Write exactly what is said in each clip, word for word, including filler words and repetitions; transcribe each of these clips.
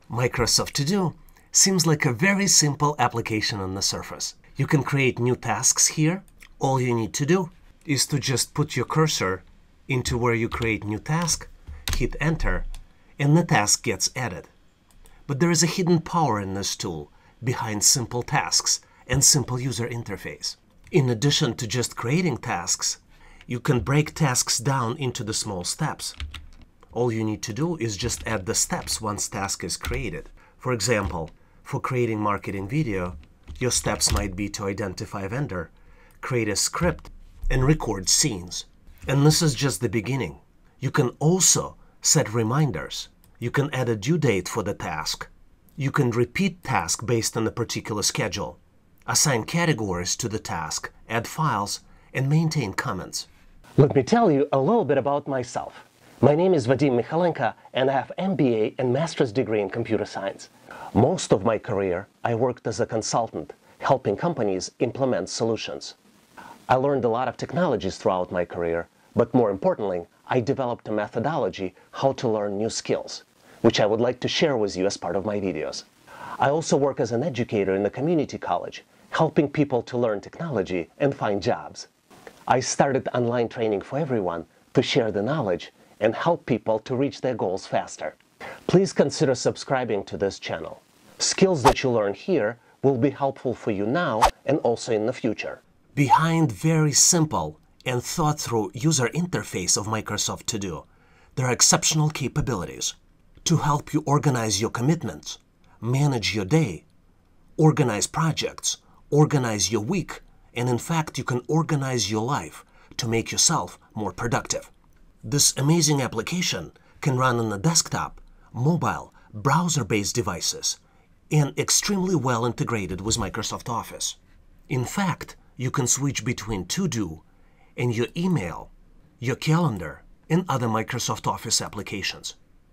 Microsoft To Do seems like a very simple application on the surface. You can create new tasks here. All you need to do is to just put your cursor into where you create new task, hit enter, and the task gets added. But there is a hidden power in this tool behind simple tasks and simple user interface. In addition to just creating tasks, you can break tasks down into the small steps. All you need to do is just add the steps once task is created. For example, for creating marketing video, your steps might be to identify a vendor, create a script, and record scenes. And this is just the beginning. You can also set reminders. You can add a due date for the task. You can repeat task based on a particular schedule, assign categories to the task, add files, and maintain comments. Let me tell you a little bit about myself. My name is Vadim Michalenko, and I have M B A and master's degree in computer science. Most of my career, I worked as a consultant, helping companies implement solutions. I learned a lot of technologies throughout my career, but more importantly, I developed a methodology how to learn new skills, which I would like to share with you as part of my videos. I also work as an educator in a community college, helping people to learn technology and find jobs. I started online training for everyone to share the knowledge and help people to reach their goals faster. Please consider subscribing to this channel. Skills that you learn here will be helpful for you now and also in the future. Behind very simple and thought-through user interface of Microsoft To Do, there are exceptional capabilities to help you organize your commitments, manage your day, organize projects, organize your week, and in fact, you can organize your life to make yourself more productive. This amazing application can run on a desktop, mobile, browser-based devices, and extremely well integrated with Microsoft Office. In fact, you can switch between To Do and your email, your calendar, and other Microsoft Office applications.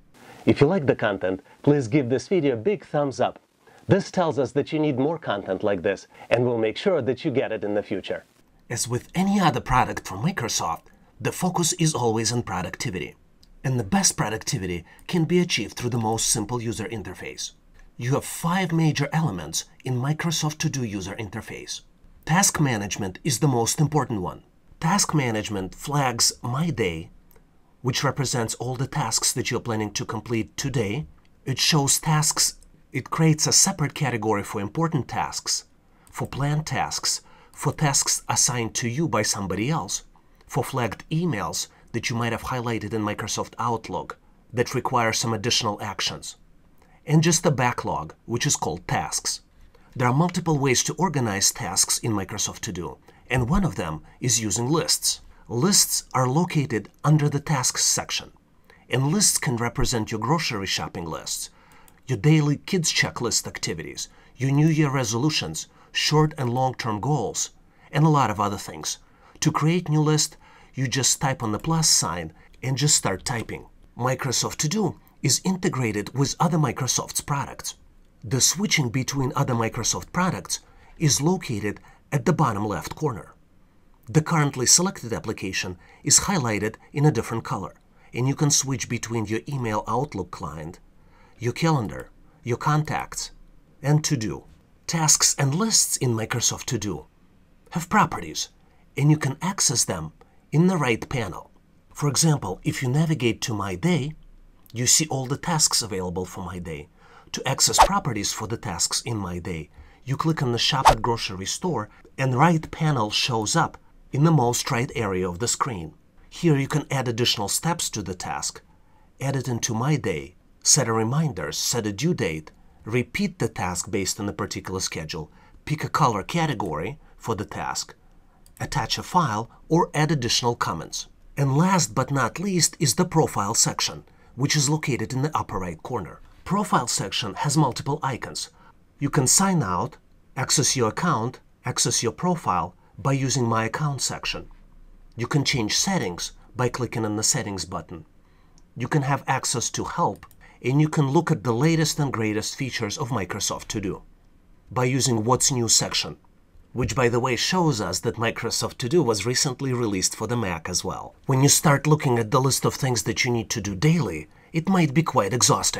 If you like the content, please give this video a big thumbs up. This tells us that you need more content like this, and we'll make sure that you get it in the future. As with any other product from Microsoft, the focus is always on productivity. And the best productivity can be achieved through the most simple user interface. You have five major elements in Microsoft To Do user interface. Task management is the most important one. Task management flags My Day, which represents all the tasks that you're planning to complete today. It shows tasks. It creates a separate category for important tasks, for planned tasks, for tasks assigned to you by somebody else, for flagged emails that you might have highlighted in Microsoft Outlook that require some additional actions, and just a backlog, which is called tasks. There are multiple ways to organize tasks in Microsoft To Do, and one of them is using lists. Lists are located under the Tasks section, and lists can represent your grocery shopping lists, your daily kids checklist activities, your New Year resolutions, short and long-term goals, and a lot of other things. To create new list, you just type on the plus sign and just start typing. Microsoft To Do is integrated with other Microsoft's products. The switching between other Microsoft products is located at the bottom left corner. The currently selected application is highlighted in a different color, and you can switch between your email Outlook client, your calendar, your contacts, and To Do. Tasks and lists in Microsoft To Do have properties, and you can access them in the right panel. For example, if you navigate to My Day, you see all the tasks available for My Day. To access properties for the tasks in My Day, you click on the Shop at Grocery Store, and the right panel shows up in the most right area of the screen. Here you can add additional steps to the task, add it into My Day, set a reminder, set a due date, repeat the task based on a particular schedule, pick a color category for the task, attach a file, or add additional comments. And last but not least is the Profile section, which is located in the upper right corner. Profile section has multiple icons. You can sign out, access your account, access your profile by using My Account section. You can change settings by clicking on the Settings button. You can have access to Help, and you can look at the latest and greatest features of Microsoft To Do by using What's New section, which by the way shows us that Microsoft To Do was recently released for the Mac as well. When you start looking at the list of things that you need to do daily, it might be quite exhausting.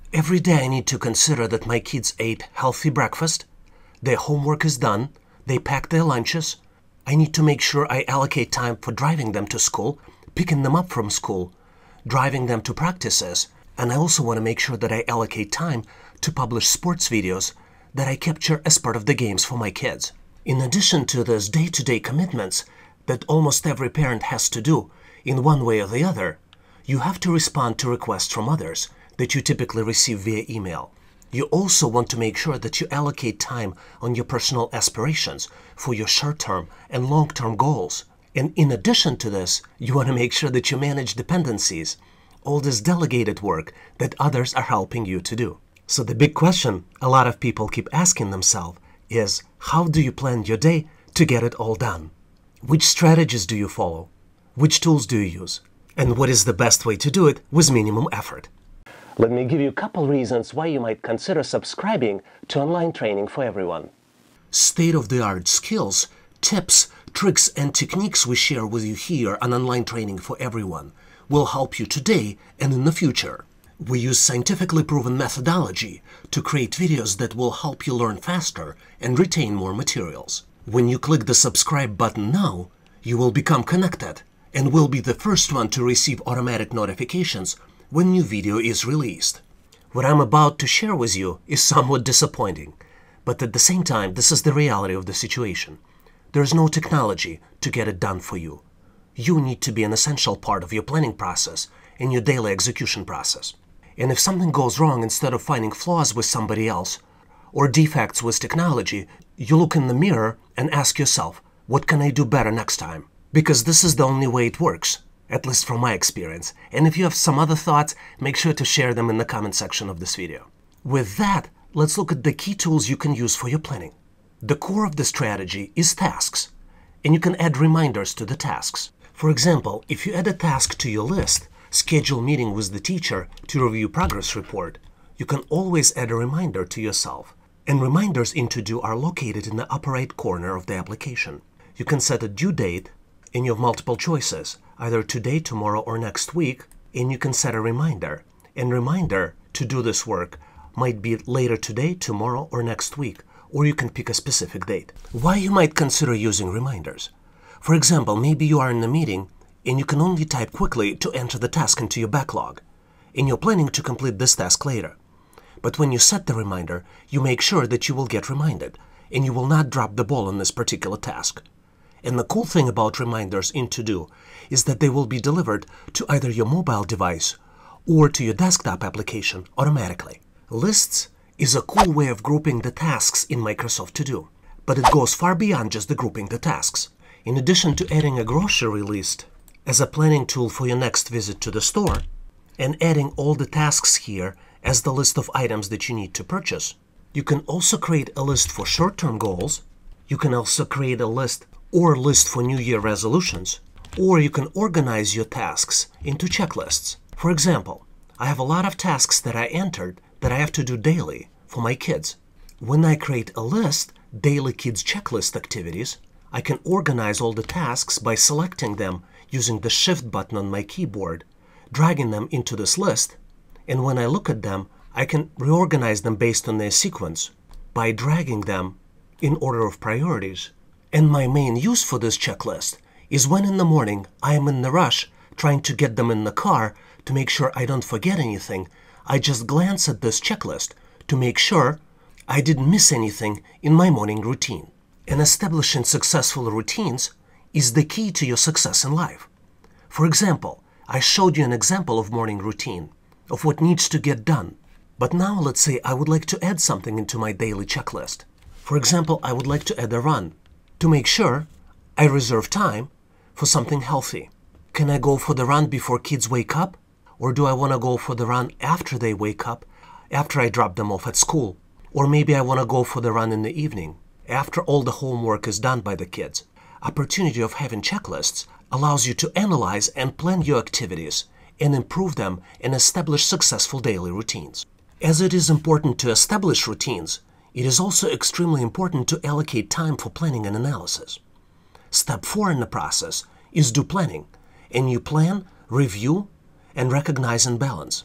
Every day I need to consider that my kids ate healthy breakfast, their homework is done, they packed their lunches. I need to make sure I allocate time for driving them to school, picking them up from school, driving them to practices, and I also want to make sure that I allocate time to publish sports videos that I capture as part of the games for my kids. In addition to those day-to-day commitments that almost every parent has to do in one way or the other, you have to respond to requests from others that you typically receive via email. You also want to make sure that you allocate time on your personal aspirations for your short-term and long-term goals. And in addition to this, you want to make sure that you manage dependencies, all this delegated work that others are helping you to do. So the big question a lot of people keep asking themselves is, how do you plan your day to get it all done? Which strategies do you follow? Which tools do you use? And what is the best way to do it with minimum effort? Let me give you a couple reasons why you might consider subscribing to online training for everyone. State-of-the-art skills, tips, tricks, and techniques we share with you here on Online Training for Everyone will help you today and in the future. We use scientifically proven methodology to create videos that will help you learn faster and retain more materials. When you click the subscribe button now, you will become connected and will be the first one to receive automatic notifications when new video is released. What I'm about to share with you is somewhat disappointing, but at the same time, this is the reality of the situation. There is no technology to get it done for you. You need to be an essential part of your planning process and your daily execution process. And if something goes wrong, instead of finding flaws with somebody else or defects with technology, you look in the mirror and ask yourself, what can I do better next time? Because this is the only way it works, at least from my experience. And if you have some other thoughts, make sure to share them in the comment section of this video. With that, let's look at the key tools you can use for your planning. The core of the strategy is tasks, and you can add reminders to the tasks. For example, if you add a task to your list, schedule meeting with the teacher to review progress report, you can always add a reminder to yourself. And reminders in To Do are located in the upper right corner of the application. You can set a due date, and you have multiple choices, either today, tomorrow, or next week, and you can set a reminder. And reminder to do this work might be later today, tomorrow, or next week, or you can pick a specific date. Why you might consider using reminders? For example, maybe you are in a meeting and you can only type quickly to enter the task into your backlog, and you're planning to complete this task later. But when you set the reminder, you make sure that you will get reminded, and you will not drop the ball on this particular task. And the cool thing about reminders in To Do is that they will be delivered to either your mobile device or to your desktop application automatically. Lists is a cool way of grouping the tasks in Microsoft To Do, but it goes far beyond just the grouping the tasks. In addition to adding a grocery list as a planning tool for your next visit to the store, and adding all the tasks here as the list of items that you need to purchase, you can also create a list for short-term goals. You can also create a list or list for New Year resolutions, or you can organize your tasks into checklists. For example, I have a lot of tasks that I entered that I have to do daily for my kids. When I create a list, daily kids checklist activities, I can organize all the tasks by selecting them using the Shift button on my keyboard, dragging them into this list, and when I look at them, I can reorganize them based on their sequence by dragging them in order of priorities. And my main use for this checklist is when in the morning I am in the rush trying to get them in the car to make sure I don't forget anything. I just glance at this checklist to make sure I didn't miss anything in my morning routine. And establishing successful routines is the key to your success in life. For example, I showed you an example of morning routine, of what needs to get done. But now let's say I would like to add something into my daily checklist. For example, I would like to add a run to make sure I reserve time for something healthy. Can I go for the run before kids wake up? Or do I want to go for the run after they wake up, after I drop them off at school? Or maybe I want to go for the run in the evening, after all the homework is done by the kids. Opportunity of having checklists allows you to analyze and plan your activities and improve them and establish successful daily routines. As it is important to establish routines, it is also extremely important to allocate time for planning and analysis. Step four in the process is do planning, and you plan, review, and recognize and balance.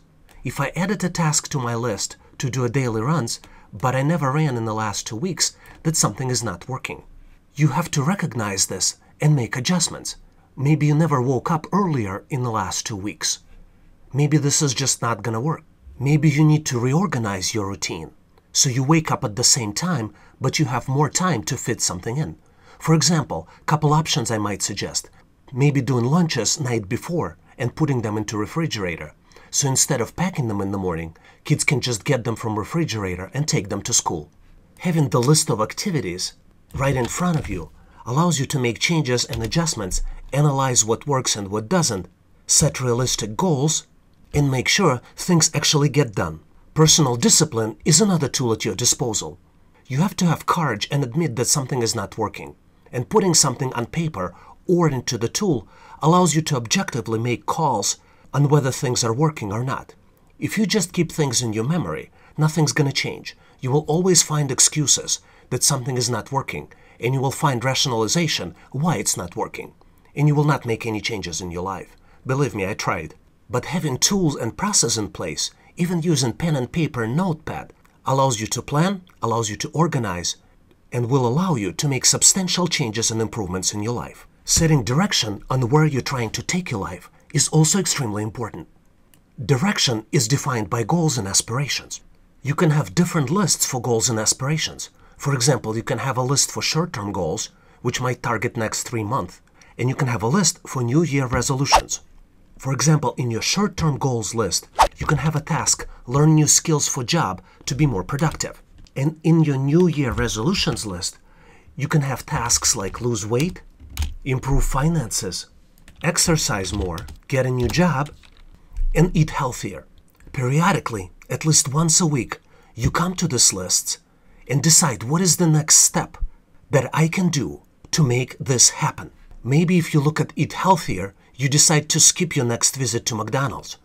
If I added a task to my list to do a daily runs, but I never ran in the last two weeks, that something is not working. You have to recognize this and make adjustments. Maybe you never woke up earlier in the last two weeks. Maybe this is just not gonna work. Maybe you need to reorganize your routine. So you wake up at the same time, but you have more time to fit something in. For example, couple options I might suggest. Maybe doing lunches night before and putting them into refrigerator. So instead of packing them in the morning, kids can just get them from refrigerator and take them to school. Having the list of activities right in front of you allows you to make changes and adjustments, analyze what works and what doesn't, set realistic goals, and make sure things actually get done. Personal discipline is another tool at your disposal. You have to have courage and admit that something is not working. And putting something on paper or into the tool allows you to objectively make calls on whether things are working or not. If you just keep things in your memory, nothing's gonna change. You will always find excuses that something is not working, and you will find rationalization why it's not working. And you will not make any changes in your life. Believe me, I tried. But having tools and process in place, even using pen and paper and notepad, allows you to plan, allows you to organize, and will allow you to make substantial changes and improvements in your life. Setting direction on where you're trying to take your life is also extremely important. Direction is defined by goals and aspirations. You can have different lists for goals and aspirations. For example, you can have a list for short-term goals, which might target next three months, and you can have a list for New Year resolutions. For example, in your short-term goals list, you can have a task, learn new skills for job to be more productive. And in your New Year resolutions list, you can have tasks like lose weight, improve finances, exercise more, get a new job, and eat healthier. Periodically, at least once a week, you come to these lists and decide what is the next step that I can do to make this happen. Maybe if you look at eat healthier, you decide to skip your next visit to McDonald's.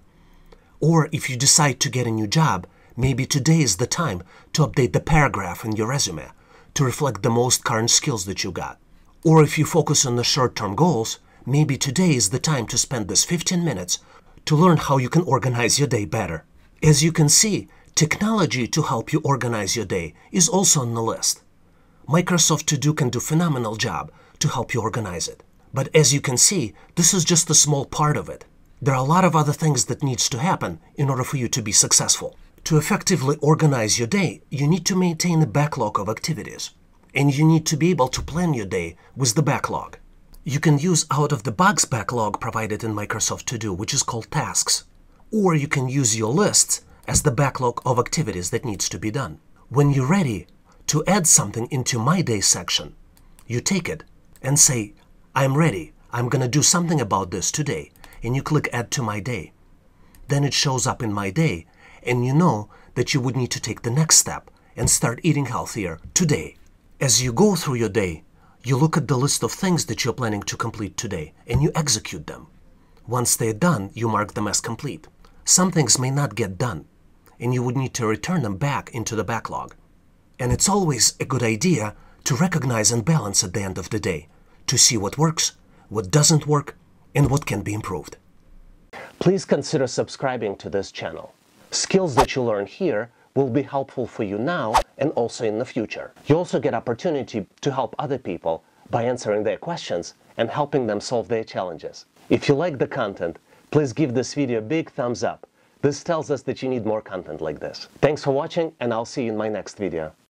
Or if you decide to get a new job, maybe today is the time to update the paragraph in your resume to reflect the most current skills that you got. Or if you focus on the short-term goals, maybe today is the time to spend this fifteen minutes to learn how you can organize your day better. As you can see, technology to help you organize your day is also on the list. Microsoft To Do can do a phenomenal job to help you organize it. But as you can see, this is just a small part of it. There are a lot of other things that needs to happen in order for you to be successful. To effectively organize your day, you need to maintain a backlog of activities. And you need to be able to plan your day with the backlog. You can use out-of-the-box backlog provided in Microsoft To Do, which is called tasks. Or you can use your lists as the backlog of activities that needs to be done. When you're ready to add something into My Day section, you take it and say, I'm ready, I'm gonna do something about this today, and you click Add to My Day. Then it shows up in My Day, and you know that you would need to take the next step and start eating healthier today. As you go through your day, you look at the list of things that you're planning to complete today, and you execute them. Once they're done, you mark them as complete. Some things may not get done, and you would need to return them back into the backlog. And it's always a good idea to recognize and balance at the end of the day, to see what works, what doesn't work, and what can be improved. Please consider subscribing to this channel. Skills that you learn here will be helpful for you now and also in the future. You also get opportunity to help other people by answering their questions and helping them solve their challenges. If you like the content, please give this video a big thumbs up. This tells us that you need more content like this. Thanks for watching, and I'll see you in my next video.